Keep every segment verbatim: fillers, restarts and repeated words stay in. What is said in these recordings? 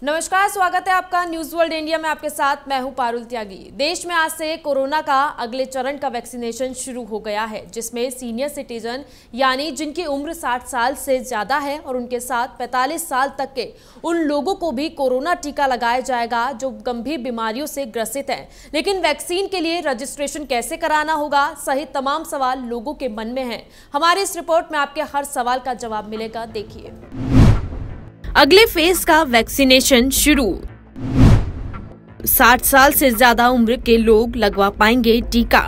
नमस्कार, स्वागत है आपका न्यूज वर्ल्ड इंडिया में। आपके साथ मैं हूं पारुल त्यागी। देश में आज से कोरोना का अगले चरण का वैक्सीनेशन शुरू हो गया है, जिसमें सीनियर सिटीजन यानी जिनकी उम्र साठ साल से ज्यादा है और उनके साथ पैंतालीस साल तक के उन लोगों को भी कोरोना टीका लगाया जाएगा जो गंभीर बीमारियों से ग्रसित हैं। लेकिन वैक्सीन के लिए रजिस्ट्रेशन कैसे कराना होगा सहित तमाम सवाल लोगों के मन में हैं। हमारी इस रिपोर्ट में आपके हर सवाल का जवाब मिलेगा। देखिए, अगले फेज का वैक्सीनेशन शुरू। साठ साल से ज्यादा उम्र के लोग लगवा पाएंगे टीका।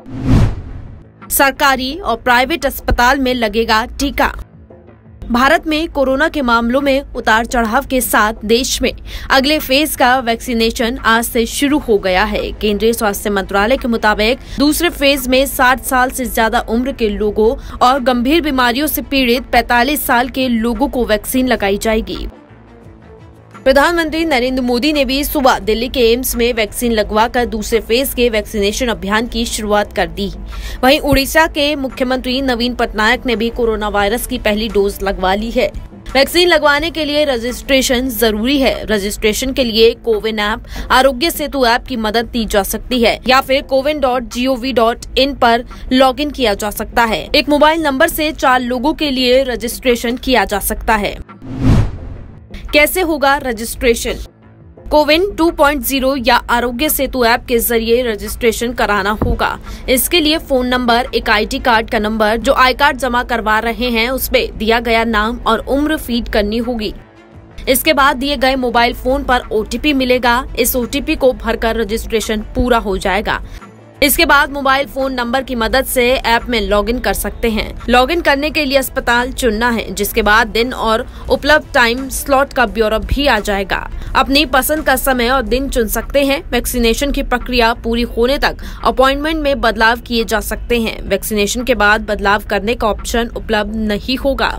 सरकारी और प्राइवेट अस्पताल में लगेगा टीका। भारत में कोरोना के मामलों में उतार चढ़ाव के साथ देश में अगले फेज का वैक्सीनेशन आज से शुरू हो गया है। केंद्रीय स्वास्थ्य मंत्रालय के मुताबिक दूसरे फेज में साठ साल से ज्यादा उम्र के लोगों और गंभीर बीमारियों से पीड़ित पैंतालीस साल के लोगों को वैक्सीन लगाई जाएगी। प्रधानमंत्री नरेंद्र मोदी ने भी सुबह दिल्ली के एम्स में वैक्सीन लगवाकर दूसरे फेज के वैक्सीनेशन अभियान की शुरुआत कर दी। वहीं उड़ीसा के मुख्यमंत्री नवीन पटनायक ने भी कोरोना वायरस की पहली डोज लगवा ली है। वैक्सीन लगवाने के लिए रजिस्ट्रेशन जरूरी है। रजिस्ट्रेशन के लिए कोविन ऐप, आरोग्य सेतु ऐप की मदद ली जा सकती है या फिर CoWIN dot G O V dot in पर लॉगिन किया जा सकता है। एक मोबाइल नंबर से चार लोगों के लिए रजिस्ट्रेशन किया जा सकता है। कैसे होगा registration? CoWIN two point zero या आरोग्य सेतु ऐप के जरिए रजिस्ट्रेशन कराना होगा। इसके लिए फोन नंबर, एक आईडी कार्ड का नंबर, जो आई कार्ड जमा करवा रहे हैं उसमें दिया गया नाम और उम्र फीड करनी होगी। इसके बाद दिए गए मोबाइल फोन पर ओ टी पी मिलेगा। इस ओ टी पी को भरकर रजिस्ट्रेशन पूरा हो जाएगा। इसके बाद मोबाइल फोन नंबर की मदद से ऐप में लॉगिन कर सकते हैं। लॉगिन करने के लिए अस्पताल चुनना है, जिसके बाद दिन और उपलब्ध टाइम स्लॉट का ब्यौरा भी आ जाएगा। अपनी पसंद का समय और दिन चुन सकते हैं। वैक्सीनेशन की प्रक्रिया पूरी होने तक अपॉइंटमेंट में बदलाव किए जा सकते हैं। वैक्सीनेशन के बाद बदलाव करने का ऑप्शन उपलब्ध नहीं होगा।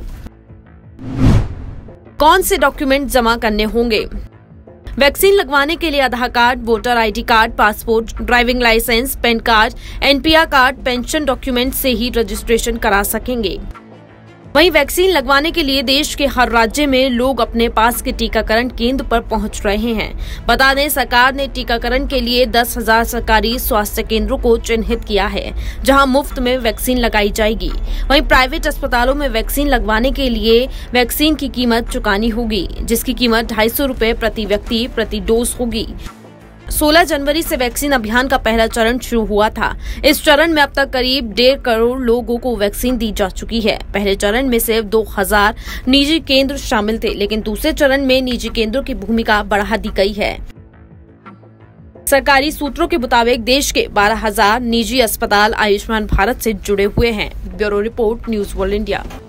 कौन से डॉक्यूमेंट जमा करने होंगे? वैक्सीन लगवाने के लिए Aadhaar card, voter ID card, passport, driving licence, pan card, N P R card, pension document से ही रजिस्ट्रेशन करा सकेंगे। वहीं वैक्सीन लगवाने के लिए देश के हर राज्य में लोग अपने पास के टीकाकरण केंद्र पर पहुंच रहे हैं। बता दें, सरकार ने टीकाकरण के लिए दस हजार सरकारी स्वास्थ्य केंद्रों को चिन्हित किया है, जहां मुफ्त में वैक्सीन लगाई जाएगी। वहीं प्राइवेट अस्पतालों में वैक्सीन लगवाने के लिए वैक्सीन की कीमत चुकानी होगी, जिसकी कीमत ढाई सौ रूपए प्रति व्यक्ति प्रति डोज होगी। सोलह जनवरी से वैक्सीन अभियान का पहला चरण शुरू हुआ था। इस चरण में अब तक करीब डेढ़ करोड़ लोगों को वैक्सीन दी जा चुकी है। पहले चरण में सिर्फ दो हजार निजी केंद्र शामिल थे, लेकिन दूसरे चरण में निजी केंद्रों की भूमिका बढ़ा दी गई है। सरकारी सूत्रों के मुताबिक देश के बारह हजार निजी अस्पताल आयुष्मान भारत से जुड़े हुए हैं। Bureau report, news world India.